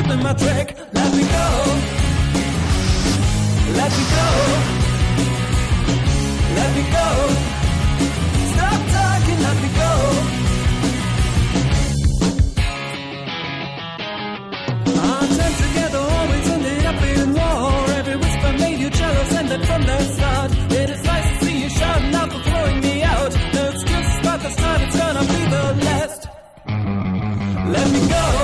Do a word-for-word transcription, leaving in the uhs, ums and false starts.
stopping my track. Let me go. Let me go. Let me go. Stop talking, let me go. Our time together always ended up in war. Every whisper made you jealous, and then from the start it is nice to see you shouting out for throwing me out. No excuses, but this time it's gonna be the last. Let me go.